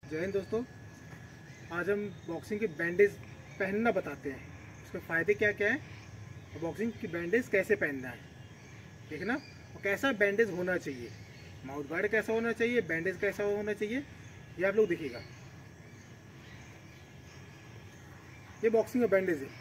जय हिंद दोस्तों। आज हम बॉक्सिंग के बैंडेज पहनना बताते हैं, उसके फ़ायदे क्या क्या हैं और बॉक्सिंग की बैंडेज कैसे पहनना है, देखना। और कैसा बैंडेज होना चाहिए, माउथ गार्ड कैसा होना चाहिए, बैंडेज कैसा होना चाहिए, ये आप लोग देखिएगा। ये बॉक्सिंग का बैंडेज है।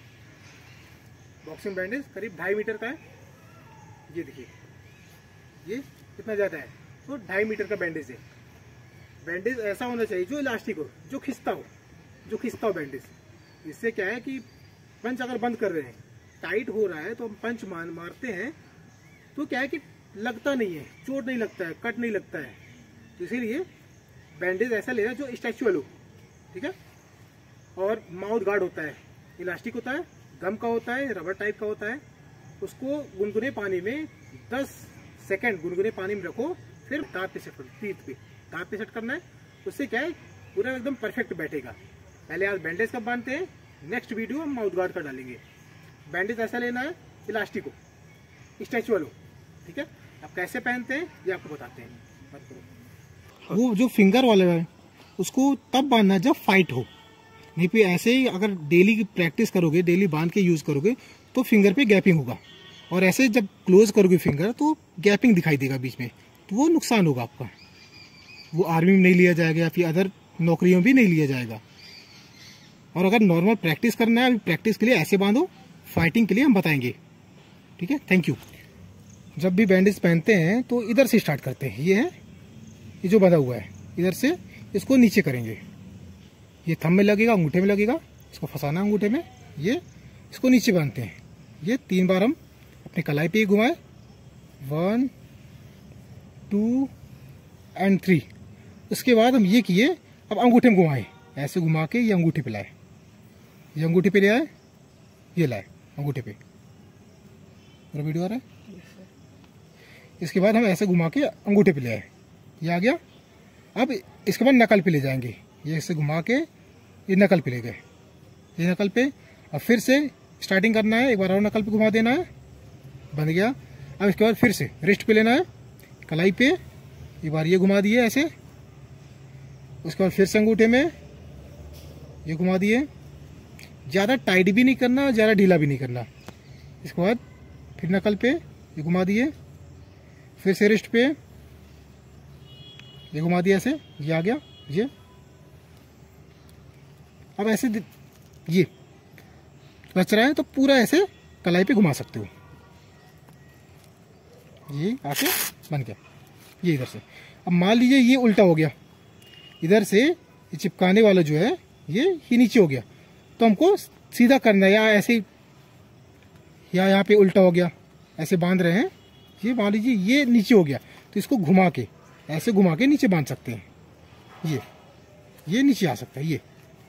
बॉक्सिंग बैंडेज करीब 2.5 मीटर का है। ये देखिए, ये कितना ज़्यादा है, तो 2.5 मीटर का बैंडेज है। बैंडेज ऐसा होना चाहिए जो इलास्टिक हो, जो खिंचता हो बैंडेज। इससे क्या है कि पंच अगर बंद कर रहे हैं, टाइट हो रहा है, तो हम पंच मारते हैं तो क्या है कि लगता नहीं है, चोट नहीं लगता है, कट नहीं लगता है। तो इसीलिए बैंडेज ऐसा लेना जो स्ट्रेचेबल हो, ठीक है। और माउथ गार्ड होता है, इलास्टिक होता है, गम का होता है, रबर टाइप का होता है। उसको गुनगुने पानी में 10 सेकंड गुनगुने पानी में रखो, फिर दांत पे सेट करो, टीथ पे दांत पे सेट करना है। उससे क्या है, पूरा एकदम परफेक्ट बैठेगा। पहले आज बैंडेज कब बांधते हैं, नेक्स्ट वीडियो हम माउथ गार्ड का डालेंगे। बैंडेज ऐसा लेना है, इलास्टिक हो, स्ट्रेचेबल हो, ठीक है। अब कैसे पहनते हैं ये आपको बताते हैं। बात करो। वो जो फिंगर वाला है उसको तब बांधना है जब फाइट हो, नहीं फिर ऐसे ही अगर डेली की प्रैक्टिस करोगे, डेली बांध के यूज करोगे तो फिंगर पे गैपिंग होगा। और ऐसे जब क्लोज करोगे फिंगर तो गैपिंग दिखाई देगा बीच में, तो वो नुकसान होगा आपका। वो आर्मी में नहीं लिया जाएगा या फिर अदर नौकरियों में भी नहीं लिया जाएगा। और अगर नॉर्मल प्रैक्टिस करना है, अभी प्रैक्टिस के लिए ऐसे बांधो, फाइटिंग के लिए हम बताएंगे, ठीक है। Thank you. जब भी बैंडेज पहनते हैं तो इधर से स्टार्ट करते हैं। ये है, ये जो बंधा हुआ है, इधर से इसको नीचे करेंगे। ये थंब में लगेगा, अंगूठे में लगेगा, इसको फंसाना अंगूठे में, ये इसको नीचे बांधते हैं। ये 3 बार हम अपने कलाई पे घुमाए, 1 2 एंड 3। उसके बाद हम ये किए, अब अंगूठे में घुमाए, ऐसे घुमा के ये अंगूठे पे लाए, ये अंगूठे पे ले आए, ये लाए अंगूठे पे। पूरा वीडियो आ रहा है। इसके बाद हम ऐसे घुमा के अंगूठे पे ले आए, ये आ गया। अब इसके बाद नकल पे ले जाएंगे, ये ऐसे घुमा के ये नकल पे ले गए, ये नकल पे। अब फिर से स्टार्टिंग करना है, एक बार और नकल पे घुमा देना है, बन गया। अब इसके बाद फिर से रिस्ट पे लेना है, कलाई पे एक बार ये घुमा दिए ऐसे। उसके बाद फिर से अंगूठे में ये घुमा दिए। ज़्यादा टाइट भी नहीं करना, ज़्यादा ढीला भी नहीं करना। इसके बाद फिर नकल पे ये घुमा दिए, फिर से रिस्ट पे ये घुमा दिया ऐसे, ये आ गया ये। अब ऐसे ये बच रहा है तो पूरा ऐसे कलाई पे घुमा सकते हो, ये आके बन गया ये इधर से। अब मान लीजिए ये उल्टा हो गया, इधर से ये चिपकाने वाला जो है ये नीचे हो गया, तो हमको सीधा करना है, या ऐसे या यहाँ पे उल्टा हो गया, ऐसे बांध रहे हैं। ये मान लीजिए ये नीचे हो गया, तो इसको घुमा के ऐसे घुमा के नीचे बांध सकते हैं। ये नीचे आ सकता है, ये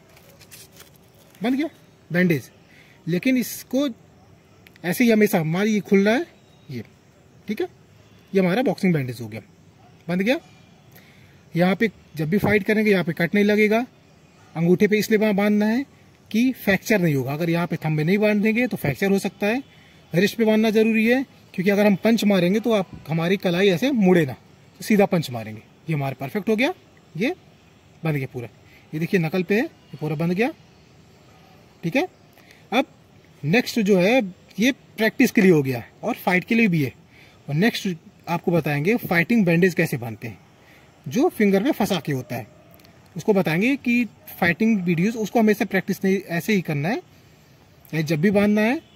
बन गया बैंडेज। लेकिन इसको ऐसे ही हमेशा हमारी ये खुल रहा है, ये ठीक है, ये हमारा बॉक्सिंग बैंडेज हो गया, बंद गया। यहाँ पे जब भी फाइट करेंगे यहाँ पे कट नहीं लगेगा। अंगूठे पे इसलिए बांधना है कि फ्रैक्चर नहीं होगा। अगर यहाँ पे थंब में नहीं बांधेंगे तो फ्रैक्चर हो सकता है। रिस्ट पे बांधना जरूरी है, क्योंकि अगर हम पंच मारेंगे तो आप हमारी कलाई ऐसे मुड़े ना, तो सीधा पंच मारेंगे। ये हमारा परफेक्ट हो गया, ये बंध गया पूरा। ये देखिए नकल पे है, ये पूरा बंध गया, ठीक है। अब नेक्स्ट जो है ये प्रैक्टिस के लिए हो गया और फाइट के लिए भी है। और नेक्स्ट आपको बताएंगे फाइटिंग बैंडेज कैसे बांधते हैं, जो फिंगर में फंसा के होता है। उसको बताएंगे कि फाइटिंग वीडियोस उसको हमेशा प्रैक्टिस नहीं ऐसे ही करना है, जब भी बांधना है